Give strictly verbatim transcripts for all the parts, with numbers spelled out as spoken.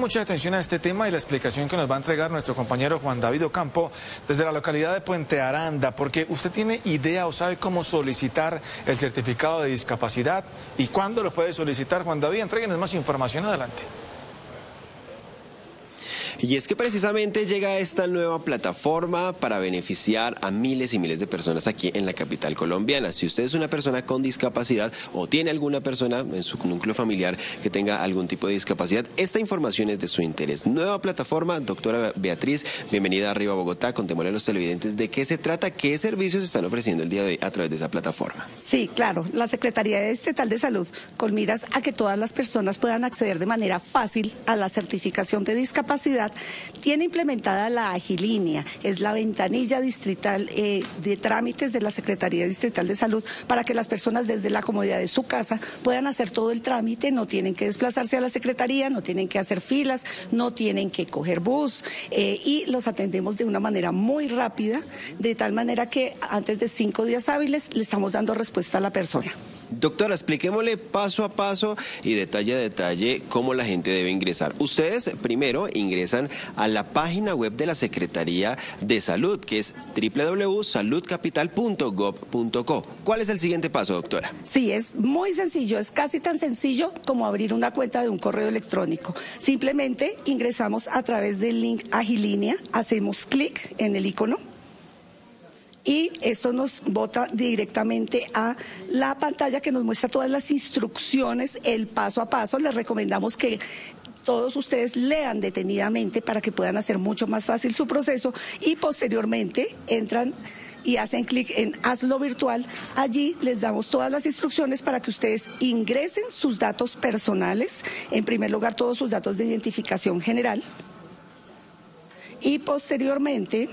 Mucha atención a este tema y la explicación que nos va a entregar nuestro compañero Juan David Ocampo desde la localidad de Puente Aranda, porque usted tiene idea o sabe cómo solicitar el certificado de discapacidad y cuándo lo puede solicitar. Juan David, entréguenos más información, adelante. Y es que precisamente llega esta nueva plataforma para beneficiar a miles y miles de personas aquí en la capital colombiana. Si usted es una persona con discapacidad o tiene alguna persona en su núcleo familiar que tenga algún tipo de discapacidad, esta información es de su interés. Nueva plataforma, doctora Beatriz, bienvenida a Arriba Bogotá. Contémosle a los televidentes de qué se trata, qué servicios están ofreciendo el día de hoy a través de esa plataforma. Sí, claro, la Secretaría Estatal de Salud, con miras a que todas las personas puedan acceder de manera fácil a la certificación de discapacidad, tiene implementada la Agilínea, es la ventanilla distrital eh, de trámites de la Secretaría Distrital de Salud para que las personas desde la comodidad de su casa puedan hacer todo el trámite, no tienen que desplazarse a la Secretaría, no tienen que hacer filas, no tienen que coger bus eh, y los atendemos de una manera muy rápida, de tal manera que antes de cinco días hábiles le estamos dando respuesta a la persona. Doctora, expliquémosle paso a paso y detalle a detalle cómo la gente debe ingresar. Ustedes primero ingresan a la página web de la Secretaría de Salud, que es w w w punto salud capital punto gov punto co. ¿Cuál es el siguiente paso, doctora? Sí, es muy sencillo, es casi tan sencillo como abrir una cuenta de un correo electrónico. Simplemente ingresamos a través del link Agilínea, hacemos clic en el icono y esto nos bota directamente a la pantalla que nos muestra todas las instrucciones, el paso a paso. Les recomendamos que todos ustedes lean detenidamente para que puedan hacer mucho más fácil su proceso y posteriormente entran y hacen clic en Hazlo Virtual. Allí les damos todas las instrucciones para que ustedes ingresen sus datos personales, en primer lugar todos sus datos de identificación general y posteriormente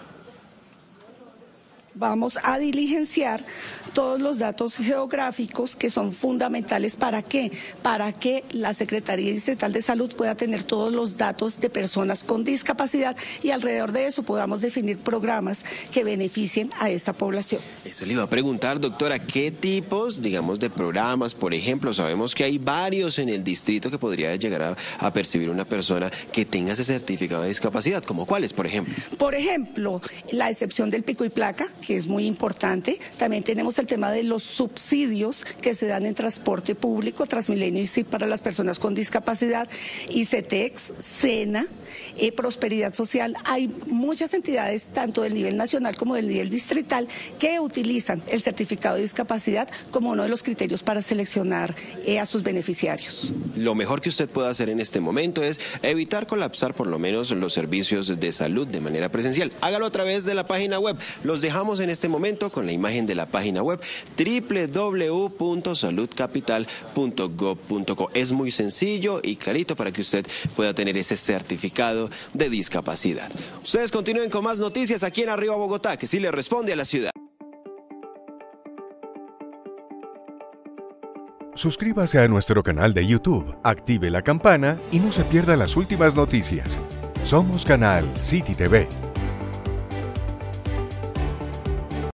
vamos a diligenciar todos los datos geográficos que son fundamentales. ¿Para qué? Para que la Secretaría Distrital de Salud pueda tener todos los datos de personas con discapacidad y alrededor de eso podamos definir programas que beneficien a esta población. Eso le iba a preguntar, doctora, ¿qué tipos, digamos, de programas, por ejemplo? Sabemos que hay varios en el distrito que podría llegar a, a percibir una persona que tenga ese certificado de discapacidad, ¿como cuáles, por ejemplo? Por ejemplo, la excepción del pico y placa, que es muy importante. También tenemos el tema de los subsidios que se dan en transporte público, Transmilenio y S I P para las personas con discapacidad, ICETEX, SENA, eh, Prosperidad Social. Hay muchas entidades, tanto del nivel nacional como del nivel distrital, que utilizan el certificado de discapacidad como uno de los criterios para seleccionar eh, a sus beneficiarios. Lo mejor que usted puede hacer en este momento es evitar colapsar por lo menos los servicios de salud de manera presencial. Hágalo a través de la página web. Los dejamos en este momento con la imagen de la página web w w w punto salud capital punto gov punto co. Es muy sencillo y clarito para que usted pueda tener ese certificado de discapacidad. Ustedes continúen con más noticias aquí en Arriba Bogotá, que sí le responde a la ciudad. Suscríbase a nuestro canal de YouTube, active la campana y no se pierda las últimas noticias. Somos Canal City T V.